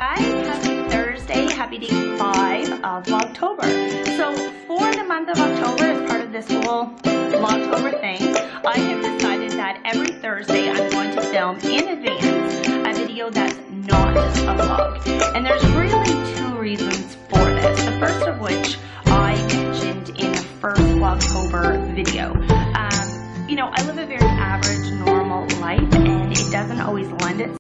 Hi, happy Thursday, happy day 5 of Vlogtober. So for the month of October, as part of this whole Vlogtober thing, I have decided that every Thursday I'm going to film in advance a video that's not a vlog. And there's really two reasons for this. The first of which I mentioned in the first Vlogtober video. You know, I live a very average, normal life, and it doesn't always lend itself